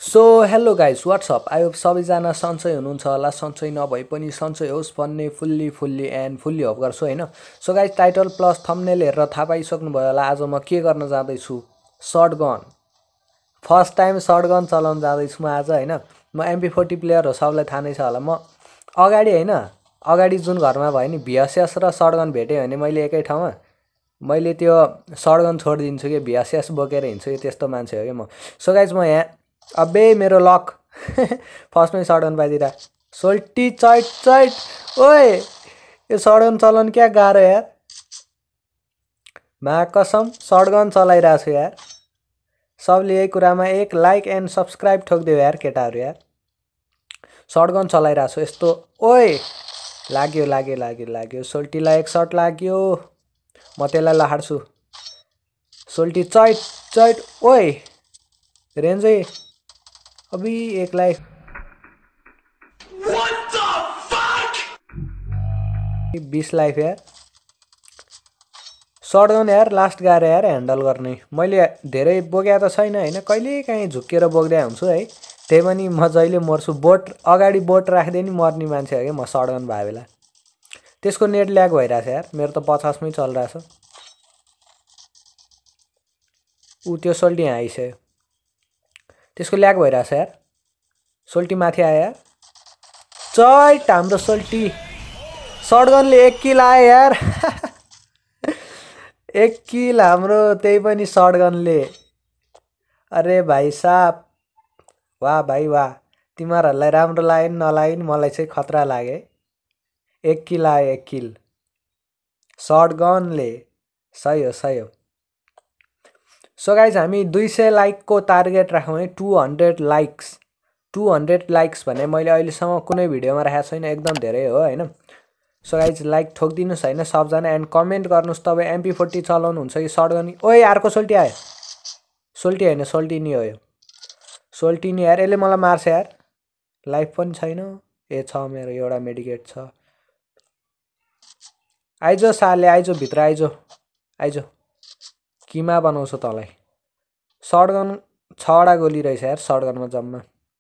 So hello guys what's up I hope सबैजना सन्चै हुनुहुन्छ होला सन्चै नभए पनि सन्चै होस् भन्ने फुल्ली एन्ड फुल्ली होप गर्छु होइन। So guys title plus thumbnail हेरेर थाहा पाइसक्नुभयो होला आज म के गर्न जाँदैछु। सर्टगन फर्स्ट टाइम सर्टगन चलाउन जाँदैछु म आज होइन। म MP40 प्लेयर हो, सबलाई थाहा नै छ होला। म अगाडि जुन घरमा भयो नि VSS र सर्टगन भेटेँ भने मैले एकै ठाउँमा मैले त्यो सर्टगन छोडिदिन्छु कि VSS बोकेर हिँड्छु कि त्यस्तो मान्छे हो कि म। सो गाइस म यहाँ अबे मेरो लक फर्स्टमै सर्टगन पाइदिएर सोल्टी चैट चैट ओए यो सर्टगन चलाउनु क्या गाह्रो यार। कसम सर्टगन चलाइरहेको छु यार। सबले यही कुरामा एक लाइक एन्ड सब्सक्राइब ठोकिदियो यार केटाहरू यार। सर्टगन चलाइरहेको छु यस्तो। ओए लाग्यो सोल्टीलाई एक सर्ट लाग्यो। म त्यसलाई लहाड्छु। सोल्टी चैट चैट ओए रेन्जै अभी एक लाइफ 20 लाइफ यार। सर्टगन यार लास्ट गाह्रो यार ह्यान्डल गर्ने। मैले धेरै बोकेको त छैन होइन, कहिले काहीँ झुक्केर बोक्दै हुन्छु है। त्यही पनि म जहिले मर्छु बोट अगाडि बोट राख्दै नि मर्ने मान्छे हो कि म सर्टगन भए बेला। त्यसको नेट ल्याग भइरहेछ यार, मेरो त 50मै चलिरहेछ। ऊ त्यो सोल्टी यहाँ आइसक्यो, त्यसको ल्याग भइरहेछ यार। सोल्टी माथि आयो यार। चैट हाम्रो सोल्टी सर्टगनले 1 किल आयो यार। 1 किल हाम्रो, त्यही पनि सर्टगनले। अरे भाइ साहब वाह भाइ वाह। तिमीहरूलाई राम्रो लाग्यो नि नलाग्यो नि मलाई चाहिँ खतरा लाग्यो। 1 किल आयो 1 किल सर्टगनले। सही हो। सो गाइज हामी 200 लाइकको टार्गेट राखौँ है। 200 लाइक्स भने मैले अहिलेसम्म कुनै भिडियोमा राखेको छैन, एकदम धेरै हो होइन। सो गाइज लाइक ठोकिदिनुहोस् होइन सबजना एन्ड कमेन्ट गर्नुहोस् तपाईँ MP40 चलाउनुहुन्छ कि सर्टगन। ओए अर्को सोल्टी आयो। सोल्टी होइन सोल्टी नि हो यो। सोल्टी नि यार, यसले मलाई मार्छ यार। लाइफ पनि छैन। ए छ मेरो एउटा मेडिकेट छ। आइज साले आइज भित्र आइज किमा बनाउँछु तँलाई। सर्टगन 6वटा गोली रहेछ यार सर्टगनमा जम्मा।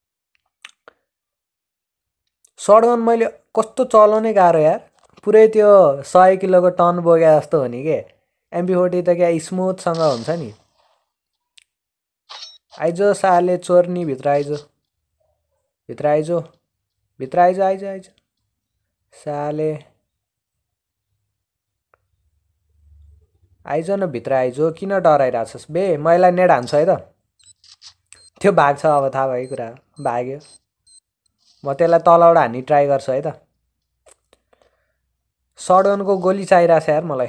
सर्टगन मैले कस्तो चलाउने गाह्रो यार। पुरै त्यो 100 किलोको टन बोके जस्तो हो नि के। MP40 त क्या स्मुथसँग हुन्छ नि। आइज साले चोर्नी भित्र आइज साले आइज न भित्र आइज। किन डराइरहेछस् बे? मैले नेड हान्छु है त। त्यो भाग्छ अब थाहा भयो कुरा, भाग्यो। म त्यसलाई तलबाट हान्ने ट्राई गर्छु है त। सर्टगनको गोली चाहिरहेछ यार मलाई।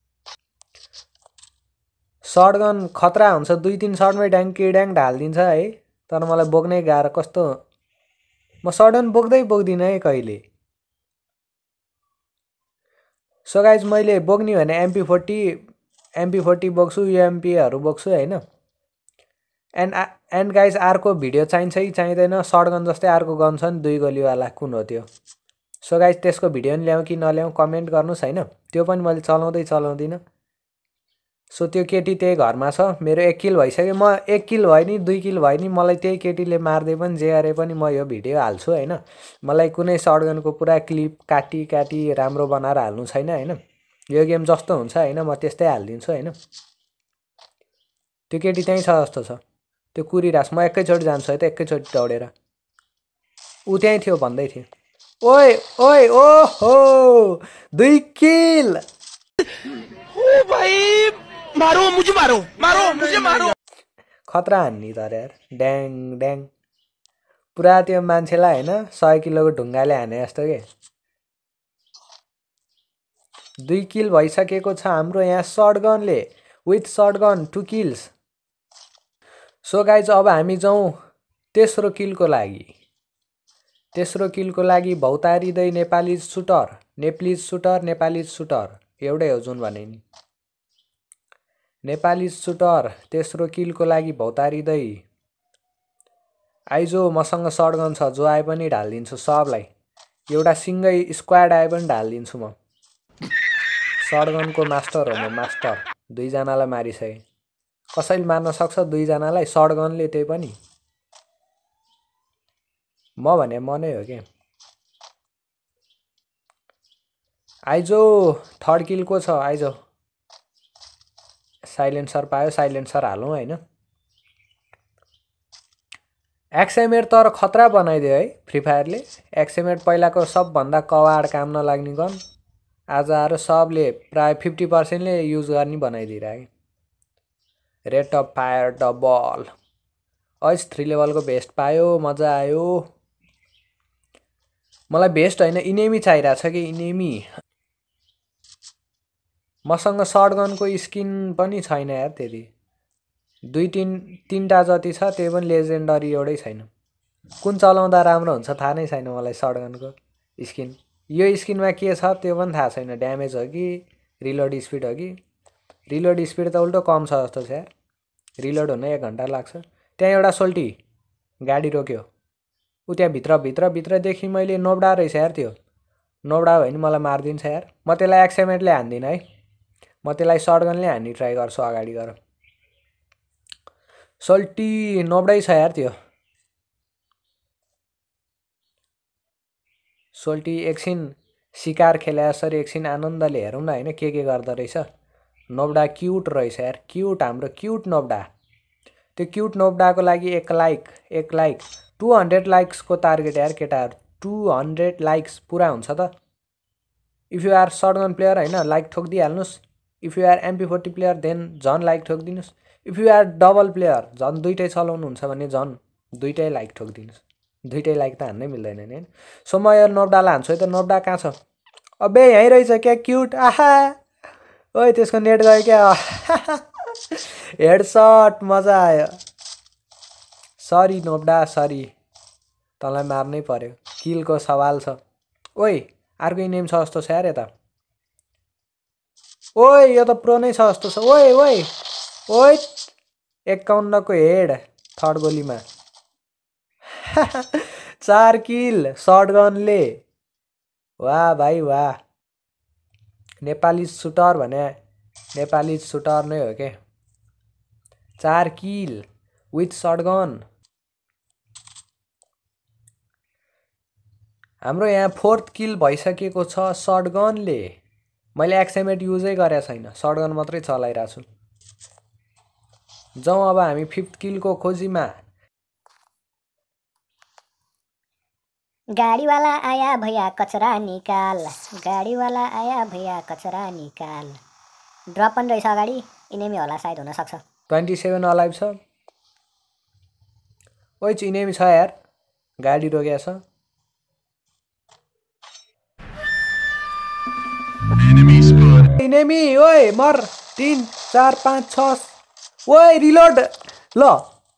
सर्टगन खतरा हुन्छ, 2-3 सर्टमै ड्याङ्की ड्याङ ढालिदिन्छ है। तर मलाई बोक्नै गाह्रो कस्तो। म सर्टगन बोक्दिनँ है कहिले। सो गाइज मैले बोक्ने भने MP40 बोक्छु, UMPहरू बोक्छु होइन। एन्ड गाइज अर्को भिडियो चाहिन्छ कि चाहिँदैन सर्टगन जस्तै अर्को गन छ नि 2 गोलीवाला, कुन हो त्यो? सो गाइज त्यसको भिडियो नि ल्याउँ कि नल्याउँ कमेन्ट गर्नुहोस् होइन। त्यो पनि मैले चलाउँदिनँ। सो त्यो केटी त्यही घरमा छ। मेरो 1 किल भइसक्यो। म 1 किल भयो नि 2 किल भयो नि मलाई त्यही केटीले मार्दै पनि जे गरे पनि म यो भिडियो हाल्छु होइन। मलाई कुनै सर्टगनको पुरा क्लिप काटी राम्रो बनाएर हाल्नु छैन होइन। यो गेम जस्तो हुन्छ होइन म त्यस्तै हालिदिन्छु होइन। त्यो केटी त्यहीँ छ जस्तो छ, त्यो कुरिरास। म एकैचोटि जान्छु है त, एकैचोटि दौडेर। ऊ त्यहीँ थियो भन्दै थियो। ओए ओहो 2 किल। ओ भाई मारो मुझे मारो। खतरा हान्नी तर यार ड्याङ ड्याङ। पुरा त्यो मान्छेलाई होइन 100 किलोको ढुङ्गाले हाने जस्तो के। 2 किल भइसकेको छ हाम्रो यहाँ सर्टगनले। With shotgun 2 kills. So guys अब हामी जाउँ तेस्रो किलको लागि भौतारिँदै नेपाली सुटर एउटै हो जुन भने नि। नेपाली सुटर तेस्रो किलको लागि भौतारिँदै आइजो। मसँग सर्टगन छ, जो आए पनि ढालिदिन्छु सबलाई। एउटा सिङ्गै स्क्वाड आए पनि ढालिदिन्छु म। सर्टगनको मास्टर हो म, मास्टर। 2 जनालाई मारिसकेँ। कसैले मार्न सक्छ 2 जनालाई सर्टगनले, त्यही पनि। म भने म नै हो के आइजो थर्ड किल को छ आइजो साइलेन्सर पायो साइलेन्सर हालौँ हैन एक्सएमएड तर खतरा बनाइदियो है फ्री फायरले एक्सएमएड पहिलाको सबभन्दा कवाड काम नलाग्ने गन आज आएर सबले प्राय 50% ले युज गर्ने बनाइदिइराखे रेट अफ फायर डबल अइस 3 लेभलको भेस्ट पायो मजा आयो मलाई भेस्ट हैन इनेमी चाहिरहेछ कि इनेमी मसँग शटगनको स्किन पनि छैन यार त्यति 2-3टा जति छ त्यही पनि लेजेन्डरी एउटै छैन कुन चलाउँदा राम्रो हुन्छ थाहा नै छैन मलाई शटगनको स्किन यो स्किनमा के छ त्यो पनि थाहा छैन ड्यामेज हो कि रिलोड स्पिड हो कि रिलोड स्पिड त उल्टो कम छ जस्तो छ यार रिलोड हुन 1 घण्टा लाग्छ त्यहाँ एउटा सोल्टी गाडी रोक्यो उ त्यहाँ भित्रदेखि मैले नोब्डा रहेछ यार त्यो नोब्डा भयो नि मलाई मार्दिन्छ यार म त्यसलाई एक्सएमएटले हान्दिन है म त्यसलाई शटगनले हान्ने ट्राई गर्छु अगाडि गएर सोल्टी नोब्डै छ यार त्यो सोल्टी एकछिन शिकार खेले जसरी एकछिन आनन्दले हेरौँ न हैन के गर्दो रहेछ नोब्डा क्युट रहेछ यार क्युट हाम्रो क्युट नोब्डा त्यो क्युट नोब्डाको लागि 1 लाइक 200 लाइक्सको टार्गेट यार केटाहरु 200 लाइक्स पुरा हुन्छ त if you are shotgun player हैन लाइक ठोक्दिहाल्नुस् if you are MP40 player then झन लाइक ठोक्दिनुस् if you are double player झन दुईटै चलाउनु हुन्छ भने झन दुईटै लाइक ठोक्दिनुस् दुईटै लाइक त हान्नै मिल्दैन नि सो म यो नोब्डालाई हान्छु है त नोब्डा कहाँ छ अबे यही रहेछ क्या क्युट आहा ओइ त्यसको नेट गयो क्या हेडशट मजा आयो सरी नोब्डा सरी तँलाई मार्नै पर्यो किलको सवाल छ ओइ अर्को नेम छ जस्तो छ यार यता ओइ यो त प्रो नै छ जस्तो छ ओइ ओइ ओइ 51 को हेड थर्ड गोलीमा 4 किल शटगनले वाह भाइ वाह नेपाली सुटर भने नेपाली सुटर नै हो के 4 किल विथ शटगन हाम्रो यहाँ 4th किल भइसकेको छ शटगनले मैले एक्सएमएट युजै गरेको छैन शटगन मात्रै चलाइराछु जाउँ अब हामी 5th किलको खोजीमा गाड़ी वाला आया भैया कचरा निकाल गाड़ी वाला आया भैया कचरा निकाल ड्रप पनि रहेछ अगाडि इनेमी होला सायद हुन सक्छ 27 अलाइभ छ ओइ इनेमी छ यार गाडी रोकेको छ इनेमी ओइ मर 3 4 5 6 ओइ रिलोड ल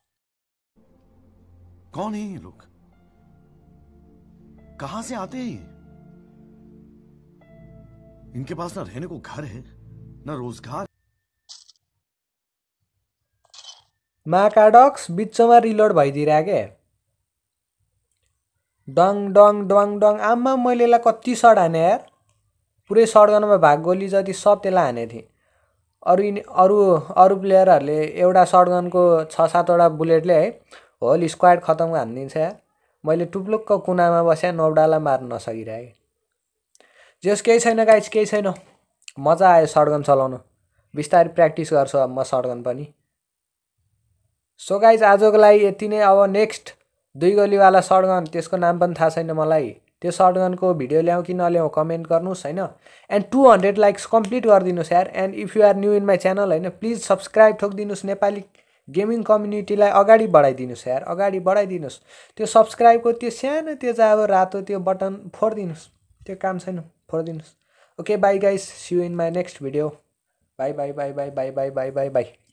कौन है ये लोग कहां से आते हैं इनके पास ना रहने को घर है ना रोजगार माकाडक्स बिचमा रिलोड भइदिरा के डङ डङ डङ डङ आमा मैले ला कति शट हाने यार पुरै शटगनमा भाग गोली जति सब त्यसलाई हाने थिए अरु प्लेयरहरुले एउटा शटगनको 6-7 वटा बुलेटले है होल स्क्वाड खतम हान्दिन्छ यार मैले टुप्लुकको कुनामा बस्या नोब्डालाई मार्न नसकिराए जस केही छैन गाइस केही छैन मजा आयो शटगन चलाउन बिस्तारै प्र्याक्टिस गर्छु अब म शटगन पनि सो गाइस आजको लागि यति नै अब नेक्स्ट 2 गोलीवाला शटगन त्यसको नाम पनि थाहा छैन मलाई त्यो शटगनको भिडियो ल्याउ कि नल्याउ कमेन्ट गर्नुस् हैन एन्ड 200 लाइक्स कम्प्लिट गर्दिनुस् यार and if you are new in my channel हैन प्लिज सब्स्क्राइब ठोक्दिनुस् नेपाली गेमिङ कम्युनिटीलाई अगाडि बढाइदिनुस् यार अगाडि बढाइदिनुस् त्यो सब्स्क्राइबको त्यो सानो त्यो चाहिँ अब रातो त्यो बटन फोड्दिनुस् त्यो काम छैन फोड्दिनुस् okay bye guys see you in my next video bye bye bye bye bye bye bye by